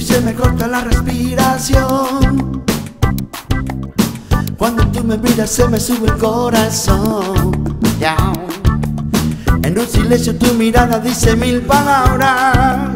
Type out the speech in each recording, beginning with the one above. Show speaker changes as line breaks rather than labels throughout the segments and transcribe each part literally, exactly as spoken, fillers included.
se me corta la respiración. Cuando tú me miras se me sube el corazón. Yeah. En un silencio tu mirada dice mil palabras.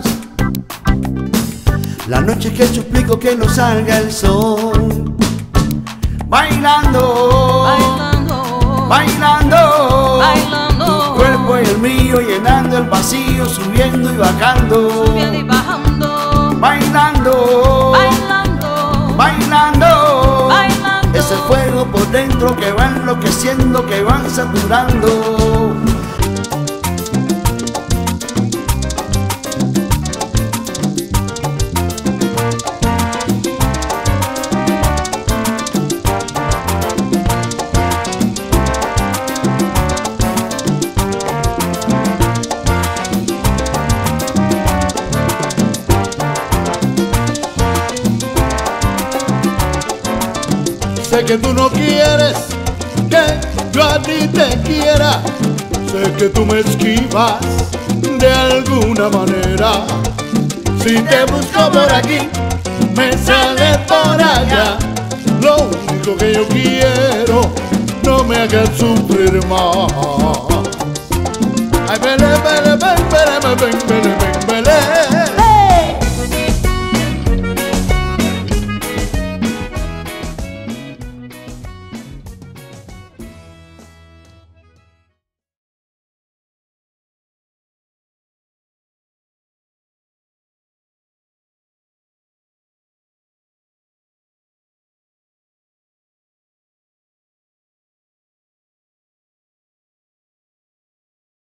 La noche que suplico que no salga el sol. Bailando,
Bailando,
bailando,
bailando,
tu cuerpo y el mío llenando el vacío, subiendo y bajando.
subiendo y bajando,
Bailando,
bailando,
bailando,
bailando.
es el fuego por dentro que va enloqueciendo, que van saturando.
Sé que tú no quieres que yo a ti te quiera. Sé que tú me esquivas de alguna manera. Si te busco por aquí, me sale por allá. Lo único que yo quiero, no me hagas sufrir más. Ay, vele, vele, vele, vele, vele, vele, vele.